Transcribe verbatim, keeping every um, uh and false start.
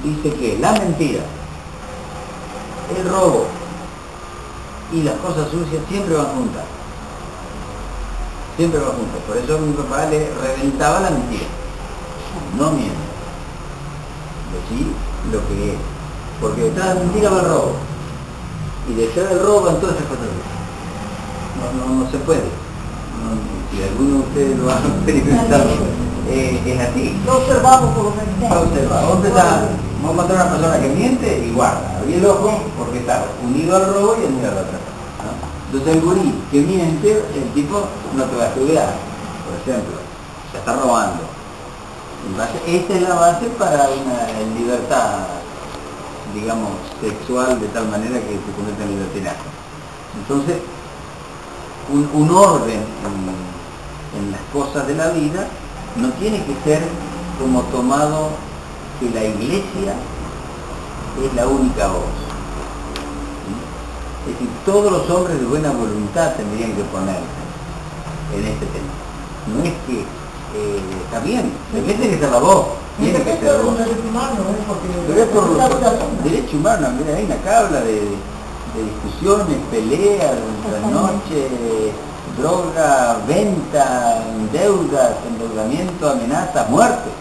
dice que la mentira, el robo y las cosas sucias siempre van juntas. Siempre van juntas. Por eso mi papá le reventaba la mentira. No miente. Decí lo que es. Porque detrás de la mentira va el robo. Y detrás del robo van todas esas cosas. No, no, no se puede. No, si alguno de ustedes lo ha experimentado, eh, es así. Lo observamos por lo menos. Lo observamos. Vos empezás, vos matar a una persona que miente y guarda. Abrí el ojo porque está unido al robo y unido a la otra. ¿No? Entonces el gurí que miente, el tipo no te va a estudiar, por ejemplo, se está robando. Esta es la base para una libertad, digamos, sexual, de tal manera que se convierte en libertinaje. Entonces, un, un orden en, en las cosas de la vida no tiene que ser como tomado que la iglesia es la única voz. Es decir, todos los hombres de buena voluntad tendrían que ponerse en este tema. No es que eh, está bien, tiene que ser la voz, tiene que ser la voz. Pero es por los derechos humanos, mira, hay una cabla de, de discusiones, peleas, noche, droga, venta, deudas, endeudamiento, amenazas, muerte.